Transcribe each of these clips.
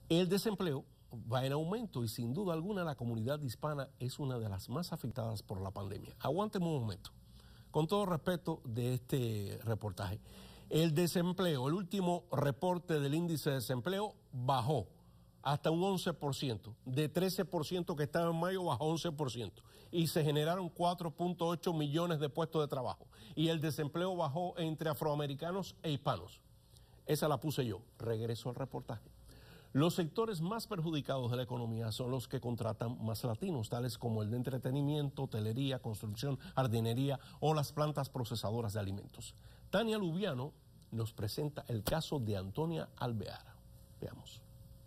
El desempleo va en aumento y sin duda alguna la comunidad hispana es una de las más afectadas por la pandemia. Aguánteme un momento. Con todo respeto de este reportaje, el desempleo, el último reporte del índice de desempleo bajó hasta un 11%, de 13% que estaba en mayo bajó 11%, y se generaron 4.8 millones de puestos de trabajo, y el desempleo bajó entre afroamericanos e hispanos. Esa la puse yo. Regreso al reportaje. Los sectores más perjudicados de la economía son los que contratan más latinos, tales como el de entretenimiento, hotelería, construcción, jardinería o las plantas procesadoras de alimentos. Tania Lubiano nos presenta el caso de Antonia Alvear. Veamos.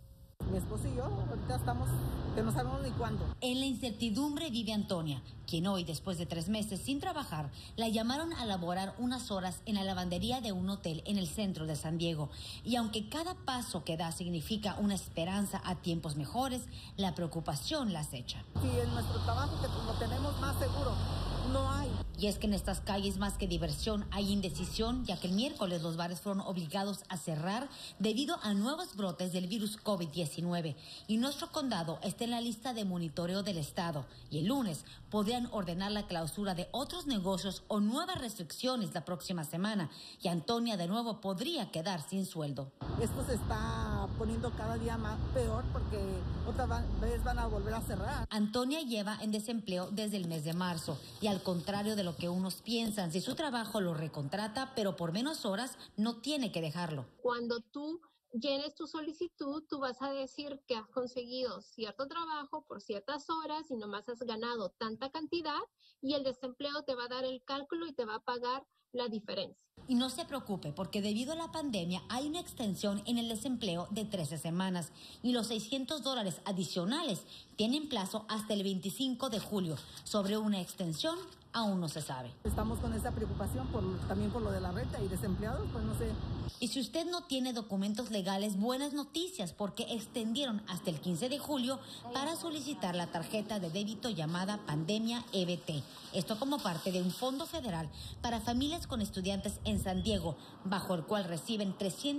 Mi esposo y yo ahorita estamos que no sabemos ni cuándo. En la incertidumbre vive Antonia, quien hoy, después de 3 meses sin trabajar, la llamaron a laborar unas horas en la lavandería de un hotel en el centro de San Diego. Y aunque cada paso que da significa una esperanza a tiempos mejores, la preocupación la acecha. Sí, en nuestro trabajo que lo tenemos más seguro, no hay. Y es que en estas calles más que diversión hay indecisión, ya que el miércoles los bares fueron obligados a cerrar debido a nuevos brotes del virus COVID-19. Y nuestro condado está en la lista de monitoreo del estado. Y el lunes podrían ordenar la clausura de otros negocios o nuevas restricciones la próxima semana. Y Antonia de nuevo podría quedar sin sueldo. Esto se está poniendo cada día más peor porque otra vez van a volver a cerrar. Antonia lleva en desempleo desde el mes de marzo. Y al contrario de lo que unos piensan, si su trabajo lo recontrata, pero por menos horas, no tiene que dejarlo. Cuando tú llenes tu solicitud, tú vas a decir que has conseguido cierto trabajo por ciertas horas y nomás has ganado tanta cantidad, y el desempleo te va a dar el cálculo y te va a pagar la diferencia. Y no se preocupe, porque debido a la pandemia hay una extensión en el desempleo de 13 semanas y los $600 adicionales tienen plazo hasta el 25 de julio. Sobre una extensión aún no se sabe. Estamos con esa preocupación también por lo de la renta y desempleados, pues no sé. Y si usted no tiene documentos legales, buenas noticias, porque extendieron hasta el 15 de julio para solicitar la tarjeta de débito llamada Pandemia EBT. Esto como parte de un fondo federal para familias con estudiantes en San Diego, bajo el cual reciben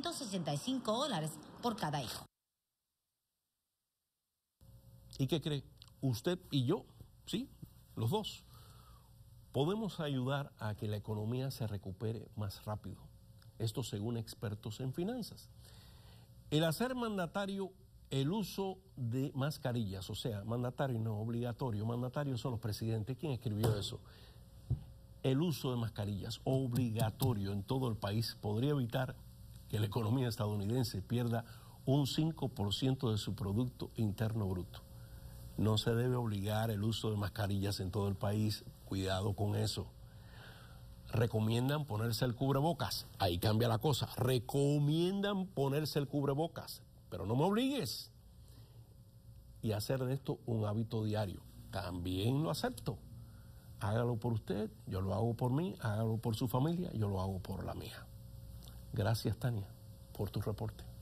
$365 por cada hijo. ¿Y qué cree? Usted y yo, sí, los dos, podemos ayudar a que la economía se recupere más rápido. Esto según expertos en finanzas. El hacer mandatario el uso de mascarillas, o sea, mandatario y no obligatorio, mandatario son los presidentes. ¿Quién escribió eso? El uso de mascarillas obligatorio en todo el país podría evitar que la economía estadounidense pierda un 5% de su Producto Interno Bruto. No se debe obligar el uso de mascarillas en todo el país, cuidado con eso. Recomiendan ponerse el cubrebocas, ahí cambia la cosa, recomiendan ponerse el cubrebocas, pero no me obligues. Y hacer de esto un hábito diario, también lo acepto. Hágalo por usted, yo lo hago por mí, hágalo por su familia, yo lo hago por la mía. Gracias, Tania, por tu reporte.